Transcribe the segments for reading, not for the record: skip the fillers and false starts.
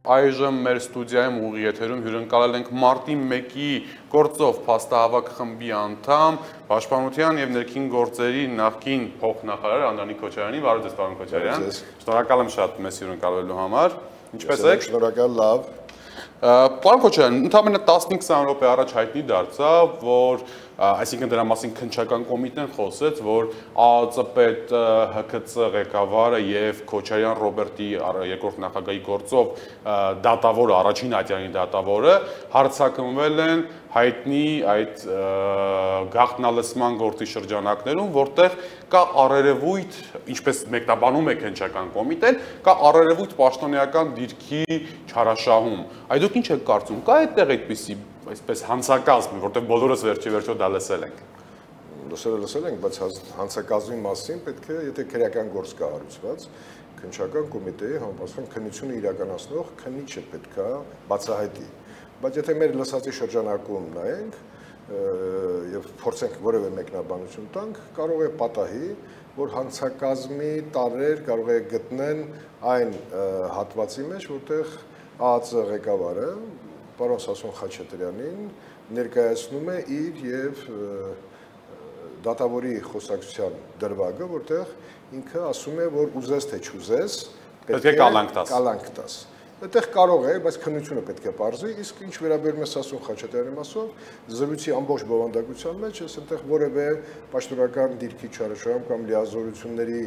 այժմ մեր ստուդիայում ուղիղ եթերում հյուրընկալել ենք մարտի 1-ի գործով փաստահավաք խմբի անդամ, Պաշտպանության եւ ներքին գործերի նախկին փոխնախարար Անդրանիկ Քոչարյանի։ Բարև ձեզ, պարոն Քոչարյան։ Շնորհակալ եմ շատ մեզ հյուրընկալվելու համար։ Ինչպե՞ս եք։ Շնորհակալ, լավ։ Պարոն Քոչարյան, ընդամենը 15-20 րոպե առաջ հայտնի դարձավ, որ այսինքն դրա մասին քննչական կոմիտեն խոսեց, որ ԱԱԾ պետ ՀՔՑ ղեկավարը եւ Քոչարյան Ռոբերտի երկրորդ նախագահի գործով դատավորը, առաջին ատյանի դատավորը հարձակումվել են հայտնի այդ գաղտնալսման գործի շրջանակներում, որտեղ կա առերևույթ, ինչպես մեկնաբանում է քննչական կոմիտեն, կա առերևույթ պաշտոնեական դիրքի չարաշահում։ Այդ դուք ինչ եք կարծում, կա այդտեղ այդպիսի այսպես հանցակազմ, որտեղ բոլորս վերջիվերջո դա լսել ենք։ Լսել ենք, բայց հանցակազմի մասին պետք է, եթե քրեական գործ կա հարուցված, քննչական կոմիտեի համապատասխան քննությունը իրականացնող քննիչը պետք է բացահայտի։ Բայց եթե մեր լսածի շրջանակում նայենք եւ փորձենք որևէ մեկնաբանություն տանք, կարող է պատահի, որ հանցակազմի տարրեր կարող է գտնեն այն հատվածի մեջ, որտեղ ԱԱԾ ղեկավարը պարոն Սասուն Խաչատրյանին ներկայացնում է իր եւ դատավորի խոսակցության դրվագը, որտեղ ինքը ասում է, որ ուզես թե չուզես, պետք է կալանք տաս։ Այդտեղ կարող է, բայց քննությունը պետք է պարզի, իսկ ինչ վերաբերում է Սասուն Խաչատրյանի մասով, զրույցի ամբողջ բովանդակության մեջ ես այնտեղ որևէ պաշտոնական դիրքի չարաշահում կամ լիազորությունների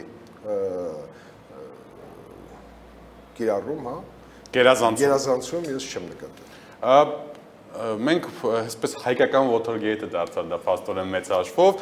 կիրառում, հա, գերազանցում ես չեմ նկատել։ Մենք այսպես հայկական Watergate-ը դարձավ դա փաստորեն մեծ հաշվով,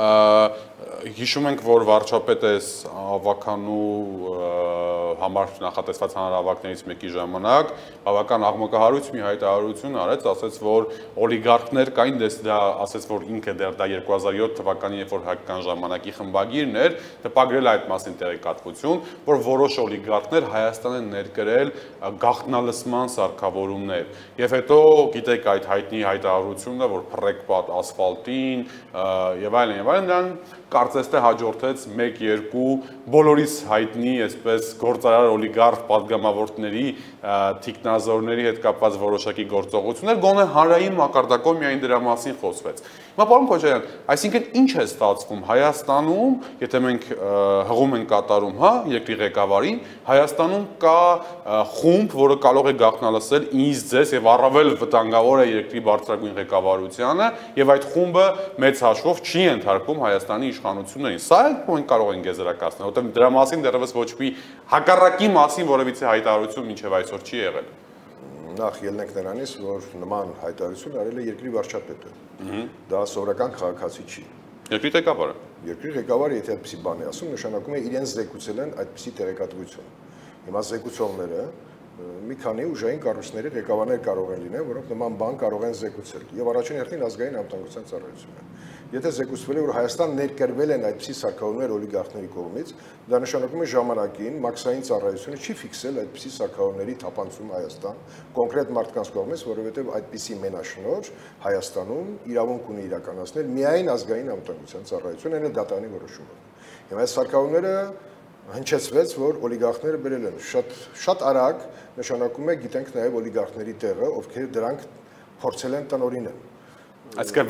հիշում ենք, որ վարչապետը այս ավականու համար նախատեսված հանրահավաքներից մեկի ժամանակ բավական աղմկահարույց մի հայտարարություն արեց, ասաց, որ օլիգարխներ կային, դա ասաց, որ ինքը դեռ դա 2007 թվականին, երբ որ հայկական ժամանակի խմբագիրն էր, տպագրել այդ մասին տեղեկատվություն, որ որոշ օլիգարխներ Հայաստան են ներկրել գաղտնալսման սարքավորումներ, եւ հետո գիտեք այդ հայտնի հայտարարությունը, որ փռեք պատ ասֆալտին եւ այլն, դրան կարծես թե հաջորդեց 1-2 բոլորիս հայտնի, այսպես գործարար օլիգարխ պատգամավորների, թիկնազորների հետ կապված որոշակի գործողություններ, գոնե հանրային մակարդակով միայն դրա մասին խոսվեց։ Հիմա պարոն Քոչարյան, այսինքն ինչ է ստացվում Հայաստանում, եթե մենք հղում ենք կատարում, հա, երկրի ղեկավարին, Հայաստանում կա խումբ, որը կարող է գաղտնալսել ինձ ձեզ եւ առավել վտանգավոր է երկրի բարձրագույն ղեկավարությանը եւ այդ խումբը մեծ հաշվով չի ենթարկվում Հայաստանի իշխանություններին։ Սա էլ մենք կարող ենք եզրակացնել, որտեղ դրա մասին դեռևս ոչ մի հակառակի մասին որևիցե հայտարարություն մինչև այսօր չի եղել։ Նախ ելնենք նրանից, որ նման հայտարարություն արել է երկրի վարչապետը։ Դա սովորական քաղաքացի չի։ Երկրի ղեկավարը։ Երկրի ղեկավարը եթե այդպիսի բան է ասում, նշանակում է իրենց զեկուցել են այդպիսի տեղեկատվություն։ Հիմա զեկուցողները մի քանի ուժային կառույցների ղեկավարներ կարող են լինել, որոնք նման բան կարող են զեկուցել։ Եվ առաջին հերթին ազգային անվտանգության ծառայությունը։ Եթե զեկուցվել է, որ Հայաստան ներկրվել են այդպիսի սարքավորումներ օլիգարխների կողմից, դա նշանակում է ժամանակին մաքսային ծառայությունը չի ֆիքսել այդպիսի սարքավորումների թափանցում Հայաստան կոնկրետ մարդկանց կողմից, որովհետև այդպիսի մենաշնորհ Հայաստանում իրավունք ունի իրականացնել միայն ազգային անվտանգության ծառայությունը, այն է դատարանի որոշումը։ Հիմա այս սարքավորումները հնչեցվեց, որ օլիգարխները բերել են շատ արագ, նշանակում է գիտենք նաև օլիգարխների տեղը, ովքեր դրանք փորձել են տնօրինել։ Այսինքն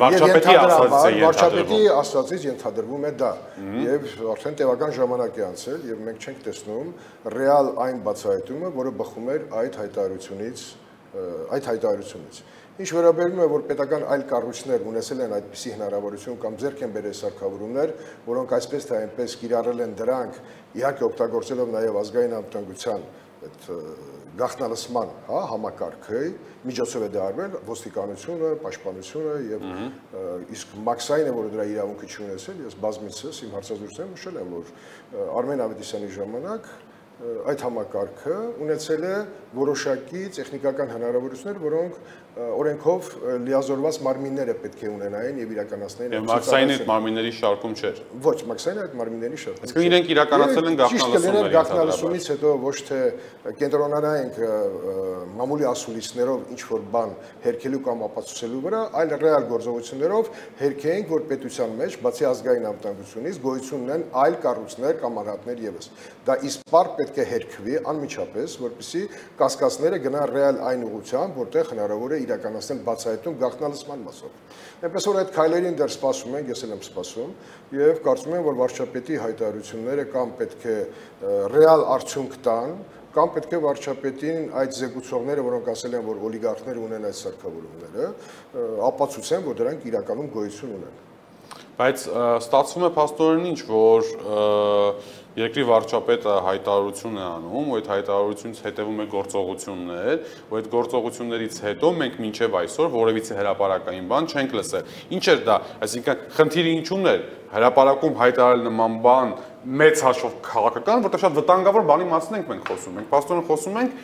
վարչապետի ասածից ենթադրվում է դա, եւ արդեն տևական ժամանակ է անցել, եւ մենք չենք տեսնում ռեալ այն բացահայտումը, որը բխում էր այդ հայտարարությունից։ Ինչ վերաբերում է, որ պետական այլ կառույցներ ունեցել են այդպիսի հնարավորություն կամ ձեռք են բերել սարքավորումներ, որոնք այսպես թե այնպես կիրառել են դրանք, իհարկե օգտագործելով նաև ազգային անվտանգության այդ գաղտնալսման համակարգը, միջոցով է դա արվել ոստիկանությունը, պաշտպանությունը եւ իսկ մաքսային է, որ դրա իրավունքը չի ունեցել, ես բազմիցս իմ հարցազրույցներում նշել եմ, որ Արմեն Ավետիսյանի ժամանակ այդ համակարգը ունեցել է որոշակի տեխնիկական հնարավորություններ, որոնք օրենքով լիազորված մարմինները պետք է ունենային եւ իրականացնեին։ Եվ մաքսային այդ մարմինների շարքում չէր։ Ոչ, մաքսային այդ մարմինների շարքում։ Այսինքն իրենք իրականացել են գաղտնալսումներ։ Գաղտնալսումից հետո ոչ թե կենտրոնանայինք մամուլի ասուլիսներով ինչ որ բան հերքելու կամ ապացուցելու վրա, այլ ռեալ գործողություններով հերքեինք, որ պետության մեջ, բացի ազգային անվտանգությունից, գոյություն ունեն այլ կառույցներ կամ անհատներ եւս։ Դա իսպար պետք է հերքվի անմիջապես, որպեսզի կասկածները գնան ռեալ այն ուղղությամբ, որտեղ հնարավոր է իրականացնել բացահայտում գաղտնալսման մասով։ Այնպես որ այդ քայլերին դեռ սպասում ենք, ես էլ եմ սպասում, եւ կարծում եմ, որ վարչապետի հայտարարությունները կամ պետք է ռեալ արդյունք տան, կամ պետք է վարչապետին այդ զեկուցողները, որոնք ասել են, որ օլիգարխները ունեն այդ սարքավորումները, ապացուցեն, որ դրանք իրականում գոյություն ունեն։ Բայց ստացվում է փաստորեն ինչ, որ երկրի վարչապետը հայտարարություն է անում, ու այդ հայտարարությունից հետևում է գործողություններ, ու այդ գործողություններից հետո մենք մինչև այսօր որևիցե հրապարակային բան չենք լսել։ Ինչ էր դա, այսինքն խնդիրը ինչու՞մն էր հրապարակում հայտարարել նման բան մեծ հաշվով քաղաքական, որտեղ շատ վտանգավոր բանի մասին ենք մենք խոսում։ Մենք փաստորեն խոսում ենք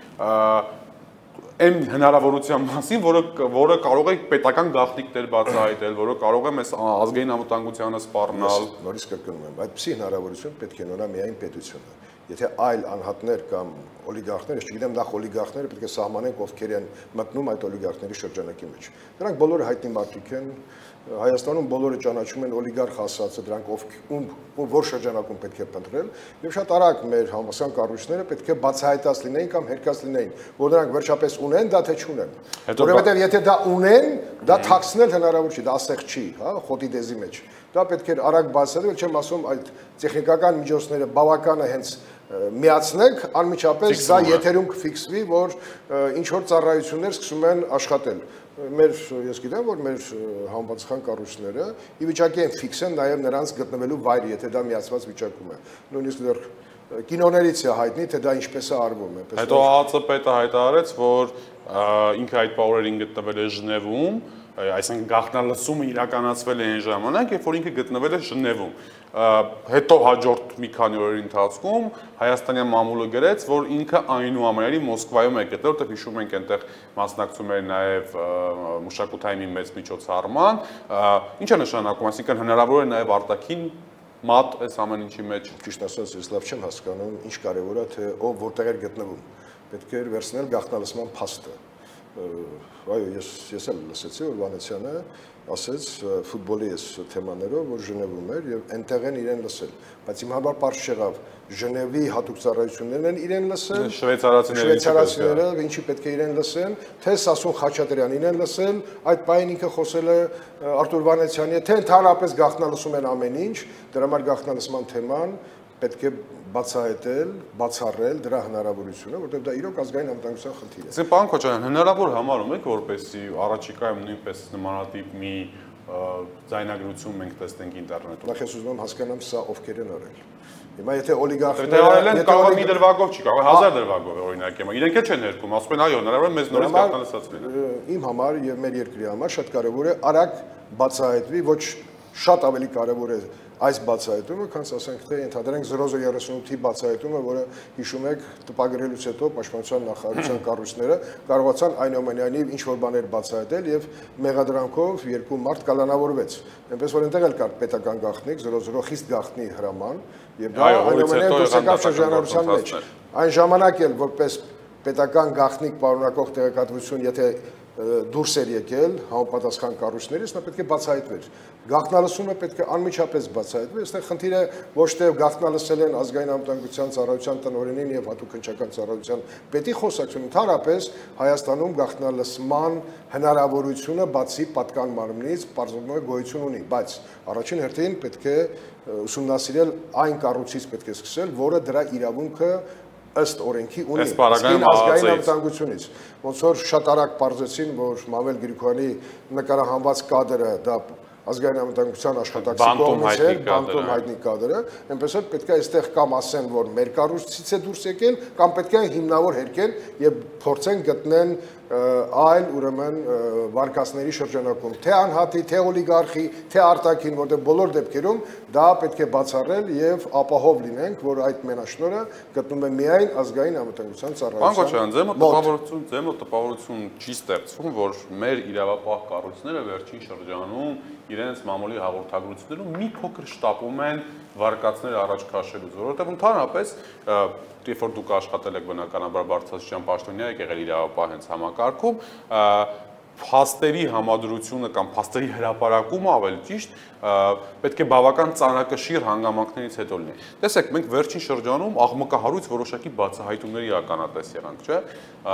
այն հնարավորության մասին, որը կարող է պետական գաղտնիքներ բացահայտել, որը կարող է մեզ ազգային անվտանգությանը սպառնալ։ Նորից կրկնում եմ, այդպիսի հնարավորություն պետք է ունենա միայն պետությունը։ Եթե այլ անհատներ կամ օլիգարխներ, ես չգիտեմ, նախ օլիգարխները պետք է սահմանենք ովքեր են մտնում այդ օլիգարխների շրջանակի մեջ։ Դրանք բոլորը հայտնի մարդիկ են, Հայաստանում բոլորը ճանաչում են օլիգարխ ասածը, դրանք որ շրջանակում պետք է փնտրել, եւ շատ արագ մեր համասան կառույցները պետք է բացահայտած լինեին կամ հերկած լինեին, որ նրանք վերջապես ունեն, դա թե չունեն։ Որովհետեւ եթե դա ունեն, դա թաքցնել հնարավոր չի, դա ասեղ չի, հա, խոտի դեզի մեջ։ Դա պետք է արագ բացահայտել, չեմ ասում այդ տեխնիկական միջոցները բավականը հենց միացնենք, անմիջապես դա եթերում կֆիքսվի, որ ինչ որ ծառայություններ սկսում են աշխատել։ Ես գիտեմ, որ մեր համապատասխան կառույցները ի վիճակի են ֆիքսեն նաև նրանց գտնվելու վայրը, եթե դա միացված վիճակում է։ Նույնիսկ դեռ կինոներից է հայտնի, թե դա ինչպես է արվում։ Հետո ԱԱԾՊ-ը հայտարարեց, որ ինքը այդ պաուրերին գտնվել է Ժնևում, այսինքն գաղտնալսումը իրականացվել է այն ժամանակ, երբ որ ինքը գտնվել է Ժնևում։ Հետո հաջորդ մի քանի օրերի ընթացքում հայաստանյան մամուլը գրեց, որ ինքը այնուամենայնիվ Մոսկվայում է գտել, որտեղ հիշում ենք այնտեղ մասնակցում էր նաև մշակութային մի մեծ միջոցառման։ Ինչ է նշանակում, այսինքն հնարավոր է նաև արտաքին մատ այս ամեն ինչի մեջ։ Ճիշտ ասած, ես լավ չեմ հասկանում, ինչ կարևոր է, թե ով որտեղ էր գտնվում։ Պետք է վերցնել գաղտնալսման փաստը։ Այո, ես էլ լսեցի, որ Վանեցյանը ասեց ֆուտբոլի այս թեմաներով, որ Ժնևում էր եւ այնտեղ են իրեն լսել, բայց իմ համար պարզ չեղավ Ժնևի հատուկ ծառայություններն են իրեն լսել, շվեյցարացիները ինչի պետք է իրեն լսեն, թե Սասուն Խաչատրյանին են լսել, այդ բանին ինքը խոսել է Արտուր Վանեցյանի հետ, թե ընդհանրապես գաղտնալսում են ամեն ինչ, դրա համար գաղտնալսման թեման պետք է բացահայտել, բացառել դրա հնարավորությունը, որտեղ դա իրոք ազգային անվտանգության խնդիր է։ Իսկ պարոն Քոչարյան, հնարավոր համարում եք, որպեսզի առաջիկայում նույնպես նմանատիպ մի ձայնագրություն մենք տեսնենք ինտերնետում։ Նախ ես ուզում եմ հասկանամ սա ովքեր են արել։ Հիմա եթե օլիգարխները արել են, կարող է մի դրվագով չի, կարող է 1000 դրվագով օրինակ եմ։ Իրենք էլ չեն ներկում, ասում են այո, հնարավոր է մեզ նորից գաղտնալսած լինել։ Իմ համար եւ մեր երկրի համար շատ կարեւոր է արագ բացահայտվի, ոչ շատ ավելի կարեւոր է այս բացահայտումը, քան ասենք թե ընդհանրենք 0038-ի բացահայտումը, որը հիշում եք տպագրելուց հետո Պաշտպանության նախարարության կառույցները կարողացան այնուամենայնիվ ինչ որ բաներ բացահայտել եւ մեղադրանքով երկու մարդ կալանավորվեց։ Այնպես որ այնտեղ էլ կար պետական գաղտնիք, 00 խիստ գաղտնի հրաման եւ դա այնուամենայնիվ դուրս եկավ շրջանառության մեջ։ Այն ժամանակ էլ որպես պետական գաղտնիք պարունակող տեղեկատվություն, եթե դուրս էր եկել համապատասխան կառույցներից, նա պետք է բացահայտվեր։ Գաղտնալսումը պետք է անմիջապես բացահայտվի, այստեղ խնդիրը ոչ թե գաղտնալսել են ազգային անվտանգության ծառայության տնօրենին եւ հատուկ քննչական ծառայության պետի խոսակցություն, ընդհանրապես Հայաստանում գաղտնալսման հնարավորությունը բացի պատկան մարմնից պարզվում է գոյություն ունի, բայց առաջին հերթին պետք է ուսումնասիրել այն կառույցից պետք է սկսել, որը դրա իրավունքը ըստ օրենքի ունի ազգային անվտանգությունից։ Ոնց որ շատ արագ պարզեցին, որ Մամել Գրիգորյանի նկարահանված կադրը դա ազգային անվտանգության աշխատակցի կողմից է, բանտում հայտնի կադրը, այնպես որ պետք է այստեղ կամ ասեն, որ մեր կառույցից է դուրս եկել, կամ պետք է հիմնավոր հերքեն եւ փորձեն գտնեն այլ ուրեմն վարկածների շրջանակում, թե անհատի, թե օլիգարխի, թե արտաքին, որտեղ բոլոր դեպքերում դա պետք է բացառել եւ ապահով լինենք, որ այդ մենաշնորհը գտնվում է միայն ազգային անվտանգության ծառայության։ Ձեր մոտ տպավորություն չի ստեղծվում, որ մեր իրավապահ կառույցները վերջին շրջանում իրենց մամուլի հաղորդագրություններում մի փոքր շտապում են վարկածներ առաջ քաշելուց, որովհետև ընդհանրապես երբ որ դուք աշխատել եք բնականաբար բարձրաստիճան պաշտոնյա եք եղել իրավապահ հենց համակարգում, փաստերի համադրությունը կամ փաստերի հրապարակումը ավելի ճիշտ պետք է բավական ծանրակշիռ հանգամանքներից հետո լինի։ Տեսեք, մենք վերջին շրջանում աղմկահարույց որոշակի բացահայտումների ականատես եղանք, չէ՞։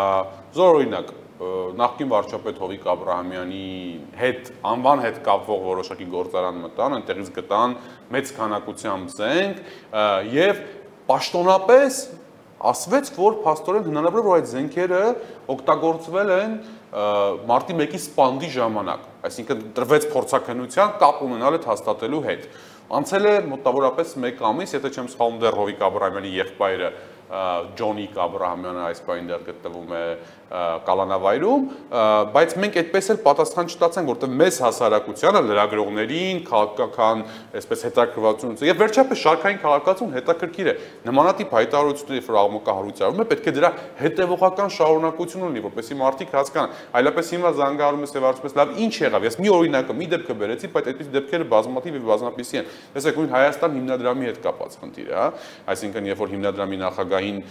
Զոր օրինակ, նախկին վարչապետ Հովիկ Աբրահամյանի հետ անվան հետ կապվող որոշակի գործարան մտան, այնտեղից գտան մեծ քանակությամբ զենք եւ պաշտոնապես ասվեց, որ փաստորեն հնարավոր է որ այդ զենքերը օգտագործվել են մարտի 1-ի սպանդի ժամանակ, այսինքն տրվեց փորձաքննության կապ ունենալ այդ հաստատելու հետ։ Անցել է մոտավորապես 1 ամիս, եթե չեմ սխալվում, դեռ Հովիկ Աբրահամյանի եղբայրը Ջոնիկ Աբրահամյանը այս պահին դեռ գտնվում է կալանավայրում, բայց մենք այդպես էլ պատասխան չտացանք, որտեղ մեզ հասարակությանը, լրագրողներին, քաղաքական, այսպես հետաքրքրվածություն եւ վերջապես շարքային քաղաքացուն հետաքրքիր է նմանատիպ հայտարարությունների, որ աղմկահարույց արվում է, պետք է դրա հետեւողական շարունակություն ունի, որպեսզի մարդիկ հասկանան, այլապես հիմա զանգահարում ես եւ ասում ես, լավ, ինչ եղավ, ես մի օրինակը, մի դեպքը բերեցի, բայց այդպիսի դեպքերը բազմաթիվ եւ բազմապիսի են։ Տեսեք, նույն Հայաստան հիմնադրամի հետ կապված խնդիր է, հա, այսինքն երբ որ հիմնադրամի նախագահին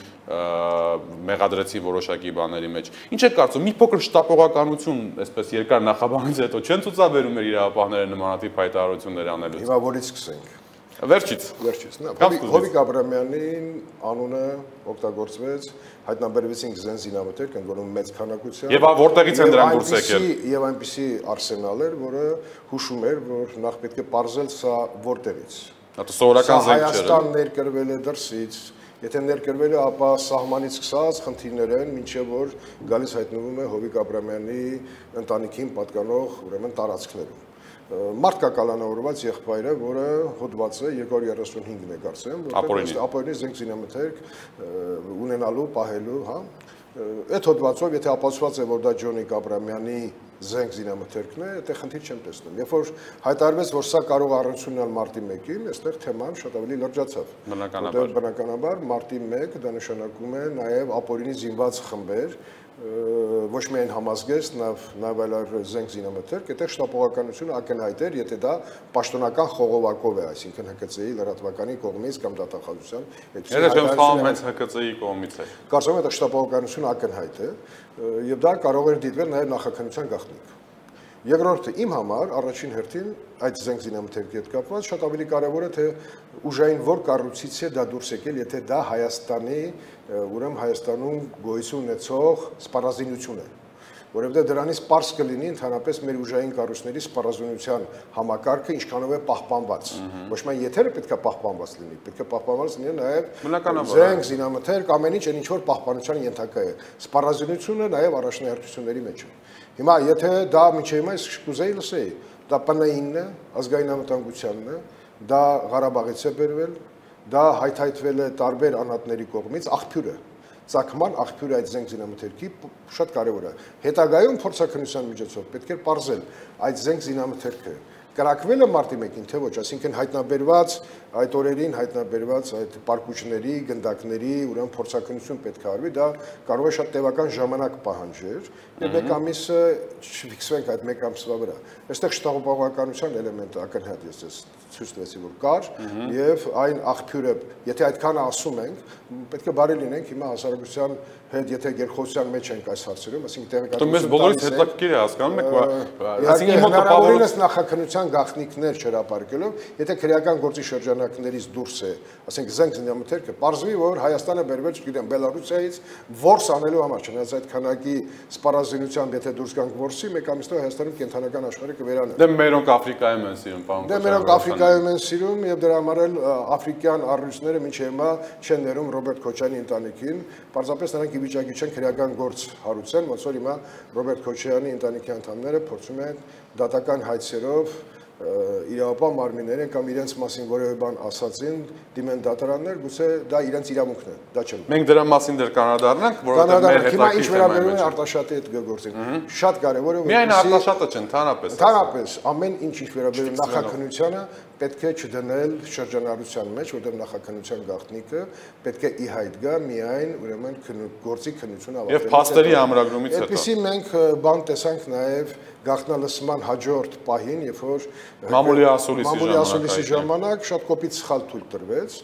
մեղադրեցի որոշակի բաների մեջ։ Ինչ եք կարծում, մի փոքր շտապողականություն, այսպես երկար նախաբանից հետո չեն ցուցաբերում մեր իրավապահները նմանատիպ հայտարարություններ անելուց։ Հիմա որից սկսենք։ Վերջից։ Հովիկ Աբրահամյանի անունը օգտագործվեց, հայտնաբերվեցին զենզինամթերք, ընդ որում մեծ քանակությամբ։ Եվ որտեղից են դրանք դուրս եկել։ Եվ այնպիսի արսենալ էր, որը հուշում էր, որ նախ պետք է պարզել սա որտեղից։ Դա սովորական զենք չէր։ Հայաստան ներկրվել է դրսից։ Եթե ներկրվել է, ապա սահմանից սկսած խնդիրներ են, մինչև որ գալիս հայտնվում է Հովիկ Աբրահամյանի ընտանիքին պատկանող ուրեմն տարածքներում։ Մարդ կա կալանավորված եղբայրը, որը հոդվածը 235-ն է կարծեմ, որտեղ ապօրինի զենք զինամթերք ունենալու, պահելու, հա։ Այդ հոդվածով, եթե ապացուցված է, որ դա Ջոնիկ Աբրահամյանի զենք զինամթերքն է, այդտեղ խնդիր չեմ տեսնում։ Երբ որ հայտարարվեց, որ սա կարող է առնչություն ունենալ մարտի 1-ին, այստեղ թեման շատ ավելի լրջացավ։ Բնականաբար մարտի 1 դա նշանակում է նաև ապօրինի զինված խմբեր, ոչ միայն համազգեստ, նաև այլ զենք զինամթերք, այդտեղ շտապողականությունը ակնհայտ էր, եթե դա պաշտոնական խողովակով է, այսինքն ՀԿՑ-ի լրատվականի կողմից կամ դատախազության։ Եթե չեմ սխալվում, հենց ՀԿՑ-ի կողմից է։ Կարծում եմ, այդ շտապողականությունը ակնհայտ է, եւ դա կարող էր դիտվել նաև նախաքննության գաղտնիք։ Երկրորդը իմ համար առաջին հերթին այդ զենք զինամթերքի հետ կապված շատ ավելի կարևոր է թե ուժային որ կառույցից է դա դուրս եկել, եթե դա Հայաստանի, ուրեմն Հայաստանում գոյություն ունեցող սպառազինություն է, որովհետև դրանից պարզ կլինի ընդհանրապես մեր ուժային կառույցների սպառազինության համակարգը ինչքանով է պահպանված։ Ոչ միայն եթերը պետք է պահպանված լինի, պետք է պահպանված լինի նաև զենք զինամթերք, ամեն ինչ ինչ որ պահպանության ենթակա է։ Սպառազինությունը նաև առաջնահերթությունների մեջ է։ Հիմա եթե դա միջև հիմա կուզեի լսեի, դա ՊՆԻ-ն է, ազգային անվտանգությանն է, դա Ղարաբաղից է բերվել, դա հայթայթվել է տարբեր անհատների կողմից, աղբյուր է, ծագման աղբյուրը այդ զենք զինամթերքի շատ կարևոր է։ Հետագայում փորձաքննության միջոցով պետք է պարզել այդ զենք զինամթերքը կրակվել է մարտի 1-ին, թե ոչ, այսինքն հայտնաբերված այդ օրերին հայտնաբերված այդ պարկուճների, գնդակների, ուրեմն փորձաքննություն պետք է արվի, դա կարող է շատ տևական ժամանակ պահանջեր, եւ մեկ ամիսը չֆիքսվենք այդ մեկ ամսվա վրա։ Այստեղ շտապողականության էլեմենտը ակնհայտ է, ցույց տվեցի, որ կար, եւ այն աղբյուրը, եթե այդքանը ասում ենք, պետք է բարի լինենք հիմա հասարակության հետ, եթե գերխոսության մեջ ենք այս հարցերում, այսինքն տեղեկատվություն։ Մեզ բոլորից հետաքրքիր է հասկանում եք, այսինքն հնարավորինս նախաքննության գաղտնիքներ չհրապարակելով, եթե քրեական գործի շրջանակներից դուրս է, ասենք զենք զինամթերքը, պարզվի, որ Հայաստանը բերվեց, չգիտեմ, Բելարուսիայից որս անելու համար, չնայած այդ քանակի սպառազինությամբ, եթե դուրս գանք որսի, մեկ ամիսով Հայաստանում կենթանական աշխարհը կվերանա։ Դե մերոնք Աֆրիկայում են սիրում, պարոն։ Դե մերոնք Աֆրիկայում են սիրում եւ դրա համար էլ աֆրիկյան առյուծները մինչեւ հիմա չեն ներում Ռոբերտ Քոչարյանի ընտանիքին, պարզապես նրանք ի վիճակի չեն քրեական գործ հարուցեն, ոնց որ հիմա Ռոբերտ Քոչարյանի ընտանիքի անդամները փորձում են դատական հայցերով իրավապահ մարմիններ են կամ իրենց մասին որևէ բան ասացին, դիմեն դատարաններ, գուցե դա իրենց իրավունքն է, դա չեմ։ Մենք դրա մասին դեռ կանադառնանք, որովհետև մեր հետաքրքիր վերաբերում է Արտաշատի հետ գործին։ Շատ կարևոր է, որ միայն Արտաշատը չէ, ընդհանրապես ամեն ինչ վերաբերում նախաքննությանը պետք է չդնել շրջանառության մեջ, որտեղ նախաքննության գաղտնիքը պետք է ի հայտ գա միայն ուրեմն գործի քննությունը ավարտելուց հետո։ Եվ փաստերի ամրագրումից հետո։ Այդպեսի մենք բան տեսանք նաև գաղտնալսման հաջորդ պահին, երբ որ մամուլի ասուլիսի ժամանակ շատ կոպիտ սխալ թույլ տրվեց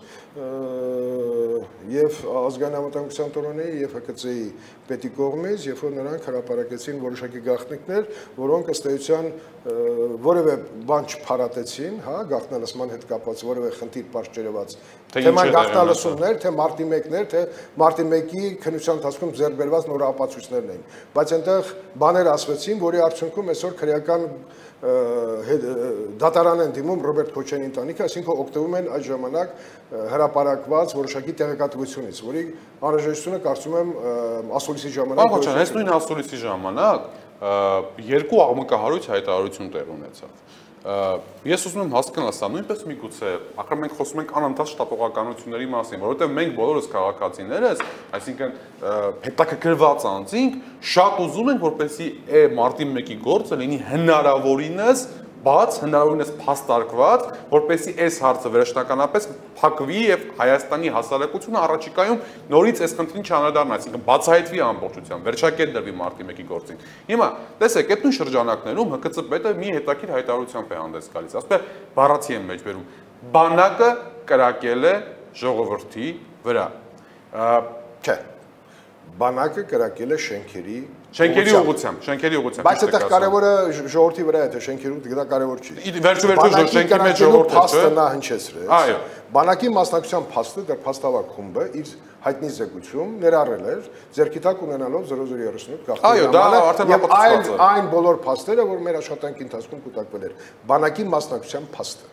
եւ ազգային անվտանգության տոնի եւ ՀԿՑ-ի պետի կողմից, երբ որ նրանք հրապարակեցին որոշակի գաղտնիքներ, որոնք ըստ էության որևէ բան չփարատեցին, հա, գաղտնալսման հետ կապված որևէ խնդիր բարձրացված, թե գաղտնալսումներ, թե մարտի 1-ներ, թե մարտի 1-ի քննության ընթացքում ձեռք բերված նոր ապացույցներն էին, բայց այնտեղ բաներ ասվեցին, որի արդյունքում այսօր քրեական դատարան են դիմում Ռոբերտ Քոչյանի ընտանիքը, այսինքն օգտվում են այդ ժամանակ հրապարակված որոշակի տեղեկատվությունից, որի անհրաժեշտությունը կարծում եմ ասուլիսի ժամանակ։ Պարոն Քոչյան, այս նույն ասուլիսի ժամանակ երկու աղմկահարույց հայտարարություն տեղ ունեցավ։ Ես ուզում եմ հասկանալ սա նույնպես միգուցե, ախր մենք խոսում ենք անընդհատ շտապողականությունների մասին, որովհետև մենք բոլորս քաղաքացիներս, այսինքն հետաքրքրված անձինք, շատ ուզում ենք, որպեսզի մարտի 1-ի գործը լինի հնարավորինս բաց, հնարավորինս փաստարկված, որպեսզի այս հարցը վերջնականապես փակվի եւ Հայաստանի հասարակությունը առաջիկայում նորից այս խնդրին չանդրադառնա, այսինքն բացահայտվի ամբողջությամբ, վերջակետ դրվի մարտի 1-ի գործին։ Հիմա, տեսեք, այդ նույն շրջանակներում ՀԿՑ պետը մի հետաքրքիր հայտարարությամբ է հանդես գալիս, ասում է բառացի եմ մեջ բերում, բանակը կրակել է ժողովրդի վրա։ Չէ, բանակը կրակել է շենքերի ուղղությամբ։ Բայց այդտեղ կարևորը ժողովրդի վրա է, թե շենքերի դա կարևոր չի։ Վերջում շենքի մեջ ժողովուրդը փաստը նա հնչեցրեց։ Այո։ Բանակի մասնակցության փաստը դեռ փաստավակ խումբը իր հայտնի զեկույցում ներառել էր ձեռքի տակ ունենալով 0038 գաղտնի։ Այո, դա արդեն ապացուցված է։ Այն բոլոր փաստերը, որ մեր աշխատանքի ընթացքում կուտակվել էր, բանակի մասնակցության փաստը։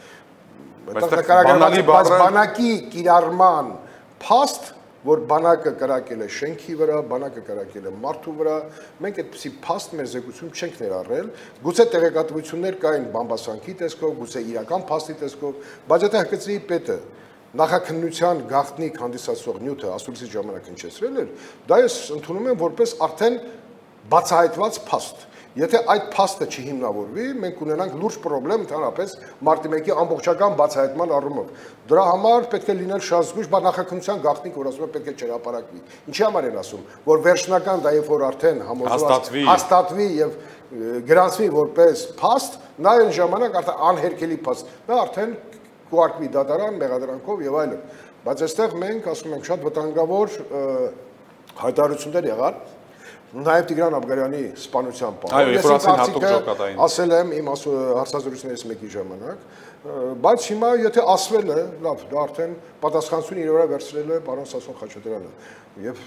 Բայց բանակի կիրառման փաստ, որ բանակը կրակել է շենքի վրա, բանակը կրակել է մարդու վրա, մենք այդպիսի փաստ մեր զեկույցում չենք ներառել, գուցե տեղեկատվություններ կային բամբասանքի տեսքով, գուցե իրական փաստի տեսքով, բայց եթե ՀԿՑ-ի պետը նախաքննության գաղտնիք հանդիսացող նյութը ասուլիսի ժամանակ հնչեցրել էր, դա ես ընդունում եմ որպես արդեն բացահայտված փաստ։ Եթե այդ փաստը չհիմնավորվի, մենք ունենանք լուրջ խնդրեմ ընդհանրապես մարտի 1-ի ամբողջական բացահայտման առումով։ Դրա համար պետք է լինել շատ զգույշ, բայց նախաքննության գաղտնիք, որ ասում է պետք է չհրապարակվի։ Ինչի համար են ասում, որ վերջնական դա երբ որ արդեն հաստատվի եւ գրանցվի որպես փաստ, նա այն ժամանակ արդեն անհերքելի փաստ, նա արդեն կուարկվի դատարան, մեղադրանքով եւ այլն։ Բայց այստեղ մենք ասում ենք շատ վտանգավոր հայտարարություններ եղան նաև Տիգրան Աբգարյանի սպանության պահով։ Այո, ես ասել եմ իմ հարցազրույցներից մեկի ժամանակ, բայց հիմա եթե ասվել է, լավ, դա արդեն պատասխանատվություն իր վրա վերցրել է պարոն Սասուն Խաչատրյանը եւ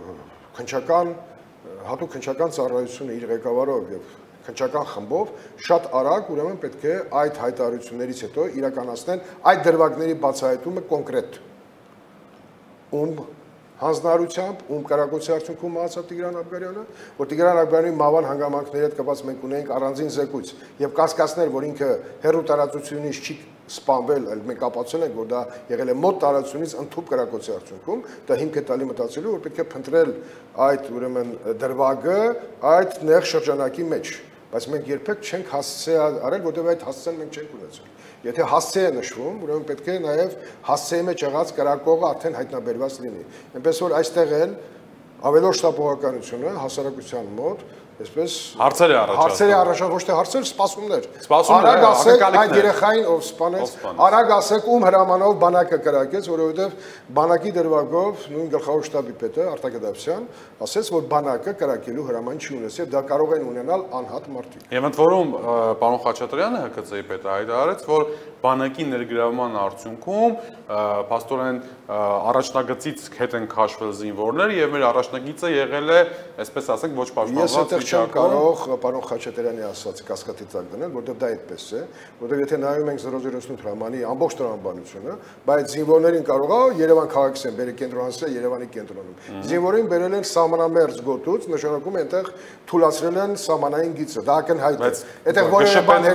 հատուկ քննչական ծառայությունը իր ղեկավարով եւ քննչական խմբով շատ արագ ուրեմն պետք է այդ հայտարարություններից հետո իրականացնեն այդ դրվագների բացահայտումը կոնկրետ հանձնարարությամբ կրակոցի արդյունքում մահացավ Տիգրան Աբգարյանը, որ Տիգրան Աբգարյանի մահվան հանգամանքների հետ կապված մենք ունենք առանձին զեկույց եւ կասկածներ, որ ինքը հերու տարածությունից չի սպանվել, այլ մենք ապացուցել ենք, որ դա եղել է մոտ տարածությունից ընդհանուր կրակոցի արդյունքում, դա հիմք է տալի մտածելու, որ պետք է փնտրել այդ ուրեմն դրվագը այդ նեղ շրջանակի մեջ, բայց մենք երբեք չենք հասցե արել, որտեղ այդ հասցեն մենք չենք ունեցել։ Եթե հասցե է նշվում, ուրեմն պետք է նաև հասցեի մեջ եղած կրակողը արդեն հայտնաբերված լինի։ Այնպես որ այստեղ էլ ավելորդ շտապողականությունը հասարակության մոտ, այսպես հարցեր է առաջացնում, ոչ թե հարցեր, սպասումներ։ Արագ ասեք այդ երեխային ով սպանեց, արագ ասեք ում հրամանով բանակը կրակեց, որովհետև բանակի դրվագով նույն գլխավոր շտաբի պետը Արտակ Դավթյան ասեց, որ բանակը կրակելու հրաման չի ունեցել, դա կարող են ունենալ անհատ մարդիկ։ Եվ ընդ որում պարոն Խաչատրյանը ՀԿՑ-ի պետը հայտարարեց, որ բանակի ներգրավման արդյունքում փաստորեն առաջնագծից հետ են քաշվել զինվորներ եւ մեր առաջնագիծը եղել է, այսպես ասենք, ոչ պաշտպանված Ես չեմ կարող պարոն Խաչատրյանի ասածը կասկածի տակ դնել, որտեղ դա այդպես է, որտեղ եթե նայում ենք 008 հրամանի ամբողջ տրամաբանությունը, բայց զինվորներին կարող է Երևան քաղաքից են բերել կենտրոնացրել Երևանի կենտրոնում։ Զինվորին բերել են սահմանամերձ գոտուց, նշանակում է այնտեղ թույլատրել են սահմանային գիծը, դա ակնհայտ է։ Այդտեղ որևէ բան հերքել,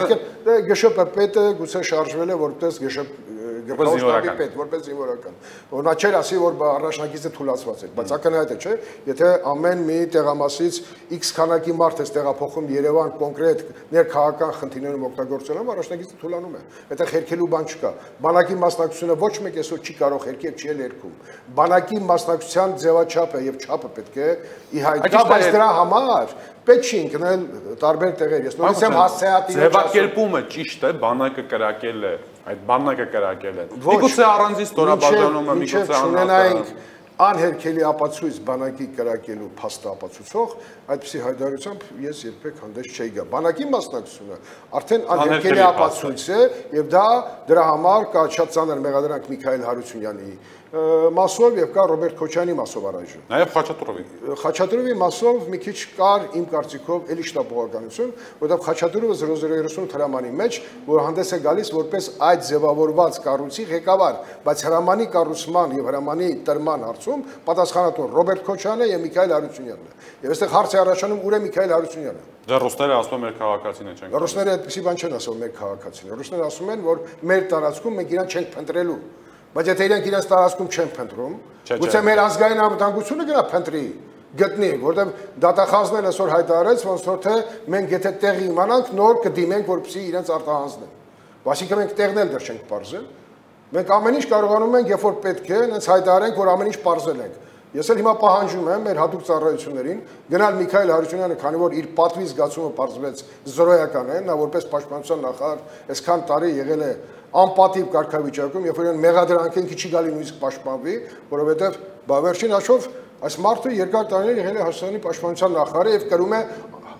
ԳՇՊ պետը գուցե շարժվել է որպես գլխավոր պետ, որպես զինվորական։ Որ նա չէր ասի, որ առաջնակիցը թուլացված է, բայց ակնհայտ է, չէ՞, եթե ամեն մի տեղամասից X քանակի մարդ է տեղափոխում Երևան կոնկրետ ներքաղաքական խնդիրներում օգտագործելով, առաջնակիցը թուլանում է։ Այդտեղ հերքելու բան չկա։ Բանակի մասնակցությունը ոչ մեկ այսօր չի կարող հերքել, չի էլ հերքում։ Բանակի մասնակցության ձևաչափը եւ չափը պետք է ի հայտ գա, բայց դրա համար պետք չի ընկնել տարբեր տեղեր։ Ես նորից եմ հասցեատի ձևակերպումը ճիշտ է, բանակը կրակել է, այդ բանակը կրակել է։ Միգուցե առանձին ստորաբաժանումը, միգուցե ունենայինք անհերքելի ապացույց բանակի կրակելու փաստը ապացուցող, այդպիսի հայտարարությամբ ես երբեք հանդես չէի գա։ Բանակի մասնակցությունը արդեն անհերքելի ապացույց է եւ դրա համար կա շատ ծանր մեղադրանք Միքայել Հարությունյանի մասով եւ կա Ռոբերտ Քոչյանի մասով առայժմ։ Նաեւ Խաչատուրովի։ Խաչատուրովի մասով մի քիչ կար իմ կարծիքով էլի շտապողականություն, որովհետեւ Խաչատուրովը 0038 հրամանի մեջ, որ հանդես է գալիս որպես այդ ձևավորված կառույցի ղեկավար, բայց հրամանի կառուցման եւ հրամանի տրման հարցում պատասխանատու Ռոբերտ Քոչյանը եւ Միքայել Հարությունյանն է։ Եվ այստեղ հարց է առաջանում ուր է Միքայել Հարությունյանը։ Դա ռուսները ասում են մեր քաղաքացին է չենք։ Ռուսները այդպեսի բան չեն ասում մեր քաղաքացին։ Ռուսները ասում են, որ մեր տարածքում մենք իրան չենք փնտրելու։ Բայց եթե իրենք իրենց տարածքում չեն փնտրում, գուցե մեր ազգային անվտանգությունը գնա փնտրի, գտնի, որտեղ դատախազներն այսօր հայտարարեց, ոնց որ թե մենք եթե տեղի իմանանք, նոր կդիմենք, որպեսզի իրենց արտահանձնեն։ Այսինքն մենք տեղն էլ դեռ չենք պարզել։ Մենք ամեն ինչ կարողանում ենք, երբ որ պետք է, հենց հայտարարենք, որ ամեն ինչ պարզել ենք։ Ես էլ հիմա պահանջում եմ մեր հատուկ ծառայություններին գնալ Միքայել Հարությունյանը, քանի որ իր պատվի զգացումը պարզվեց զրոյական է, նա որպես պաշտպանության նախարար այսքան տարի եղել է անպատիվ կարգավիճակում, երբ որ մեղադրանք են քիչ գալի նույնիսկ պաշտպանվի, որովհետև վերջին հաշվով այս մարդը երկար տարիներ եղել է Հայաստանի պաշտպանության նախարարը եւ կրում է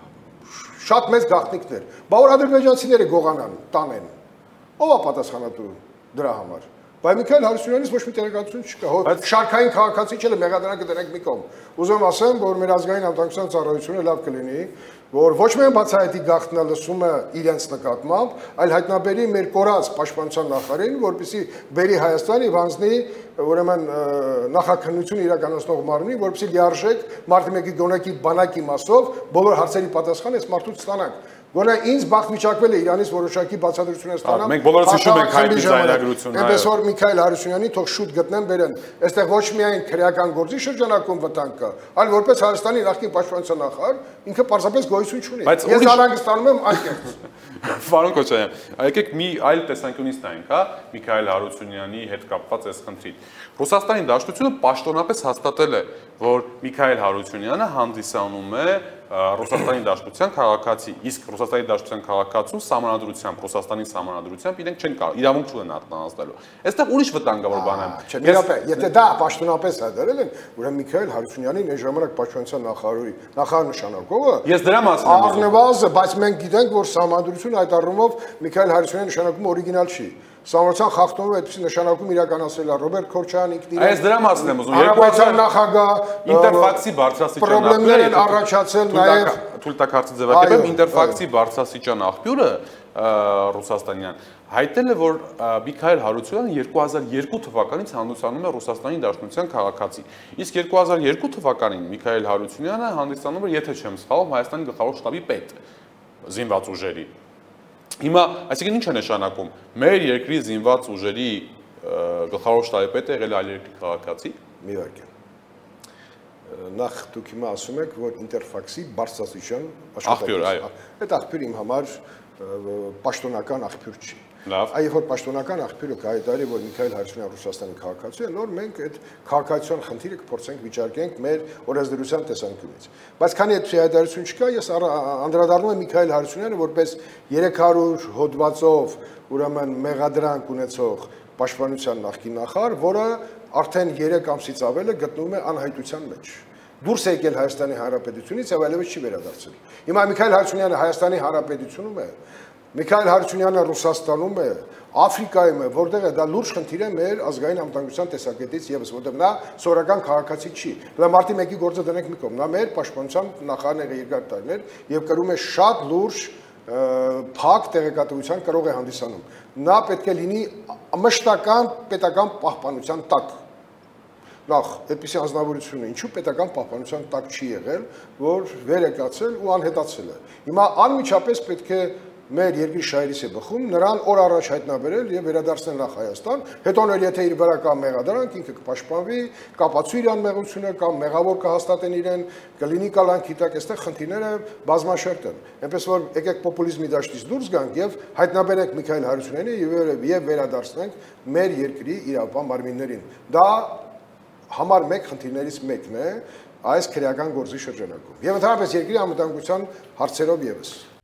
շատ մեծ գաղտնիքներ։ Բա որ ադրբեջանցիները գողանան, տանեն։ Ո՞վ է պատասխանատու դրա համար։ Բայց Միքայել Հարությունյանից ոչ մի տեղեկատվություն չկա։ Բայց շարքային քաղաքացի չէ, մեղադրանքը դրանք մի կողմ։ Ուզում ասեմ, որ մեր ազգային անվտանգության ծառայությունը լավ կլինի, որ ոչ միայն բացահայտի գաղտնալսումը իրենց նկատմամբ, այլ հայտնաբերի մեր կորած պաշտպանության նախարարին, որպեսզի բերի Հայաստան եւ հանձնի ուրեմն նախաքննություն իրականացնող մարմնի, որպեսզի լիարժեք մարտի 1-ի գոնակի բանակի մասով բոլոր հարցերի պատասխան այս մարդուց ստանանք։ Գոնե ինձ բախտ վիճակվել է Իրանից որոշակի բացատրություններ ստանալ։ Մենք բոլորս հիշում ենք այդ դիզայնագրությունը։ Այնպես որ Միքայել Հարությունյանի թող շուտ գտնեն բերեն։ Այստեղ ոչ միայն քրեական գործի շրջանակում վտանգ կա, այլ որպես Հայաստանի նախկին պաշտպանության նախարար ինքը պարզապես գոյություն չունի։ Ես անհանգստանում եմ անկեղծ։ Պարոն Քոչարյան, եկեք մի այլ տեսանկյունից նայենք, հա, Միքայել Հարությունյանի հետ կապված այս խնդրին։ Ռուսաստանի Դաշնությունը պաշտոնապես հաստատել է, որ Միքայել Հարությունյանը հանդիսանում է Ռուսաստանի Դաշնության քաղաքացի, իսկ Ռուսաստանի Դաշնության քաղաքացու սահմանադրությամբ, Ռուսաստանի սահմանադրությամբ իրենք չեն կարող, իրավունք չունեն արտահանձնելու։ Այստեղ ուրիշ վտանգավոր բան է։ Եթե դա պաշտոնապես հայտարարել են, ուրեմն Միքայել Հարությունյանին այս ժամանակ պաշտպանության նախարար նշանակողը ես դրա մասին եմ առնվազն, բայց մենք գիտենք, որ սահմանադրությունը այդ առումով Միքայել Հարությունյանի նշանակումը օրիգինալ չի։ Սահմանության խախտումով այդպիսի նշանակում իրականացրել է Ռոբերտ Քոչարյանն ինքն իրեն։ Այս դրա մասին եմ ուզում։ 2000 նախագահ Ինտերֆաքսի բարձրաստիճան պրոբլեմներ են առաջացել նաև թույլտակարծի ձևակերպեմ Ինտերֆաքսի բարձրաստիճան աղբյուրը ռուսաստանյան հայտնել է, որ Միքայել Հարությունյանը 2002 թվականից հանդիսանում է Ռուսաստանի Դաշնության քաղաքացի։ Իսկ 2002 թվականին Միքայել Հարությունյանը հանդիսանում էր, եթե չեմ սխալվում, Հայաստանի գլխավոր շտաբի պետ զինված ուժերի։ Հիմա, այսինքն ինչ է նշանակում։ Մեր երկրի զինված ուժերի գլխավոր շտաբի պետը եղել այլ երկրի քաղաքացի։ Մի վարքյան։ Նախ դուք հիմա ասում եք, որ Ինտերֆաքսի բարձրաստիճան աղբյուր, այո։ Այդ աղբյուրը իմ համար պաշտոնական աղբյուր չի։ Լավ։ Այո, որ պաշտոնական աղբյուրը կհայտարարի, որ Միքայել Հարությունյանը Ռուսաստանի քաղաքացի է, նոր մենք այդ քաղաքացիական խնդիրը կփորձենք վիճարկենք մեր օրենսդրության տեսանկյունից։ Բայց քանի այդ հայտարարություն չկա, ես անդրադառնում եմ Միքայել Հարությունյանը որպես 300 հոդվածով ուրեմն մեղադրանք ունեցող պաշտպանության նախկին նախարար, որը արդեն 3 ամսից ավել է գտնվում է անհայտության մեջ։ Դուրս է եկել Հայաստանի Հանրապետությունից եւ այլևս չի վերադարձել։ Հիմա Միքայել Հարությունյանը Հայաստանի Հանրապետությունում է, Միքայել Հարությունյանը Ռուսաստանում է, Աֆրիկայում է, որտեղ է դա լուրջ խնդիր է մեր ազգային անվտանգության տեսակետից եւս, որտեղ նա սովորական քաղաքացի չի։ Դա մարտի 1-ի գործը դնենք մի կողմ, նա մեր պաշտպանության նախարարն է երկար տարիներ եւ կրում է շատ լուրջ փակ տեղեկատվության կարող է հանդիսանում։ Նա պետք է լինի մշտական պետական պահպանության տակ։ Նախ, այդպիսի անձնավորությունը ինչու պետական պահպանության տակ չի եղել, որ վեր է կացել ու անհետացել է։ Հիմա անմիջապես պետք է մեր երկրի շահերից է բխում, նրան օր առաջ հայտնաբերել եւ վերադարձնել նախ Հայաստան, հետո նոր եթե իր վրա կա մեղադրանք, ինքը կպաշտպանվի, կապացույց իր անմեղությունը կամ մեղավոր կհաստատեն իրեն, կլինի կալանքի տակ, այստեղ խնդիրները բազմաշերտ են։ Այնպես որ եկեք պոպուլիզմի դաշտից դուրս գանք եւ հայտնաբերենք Միքայել Հարությունյանին եւ վերադարձնենք մեր երկրի իրավապահ մարմիններին։ Դա համար 1 խնդիրներից մեկն է այս քրեական գործի շրջանակում։ Եվ ընդհանրապես երկրի անվտանգության հարցերով եւս։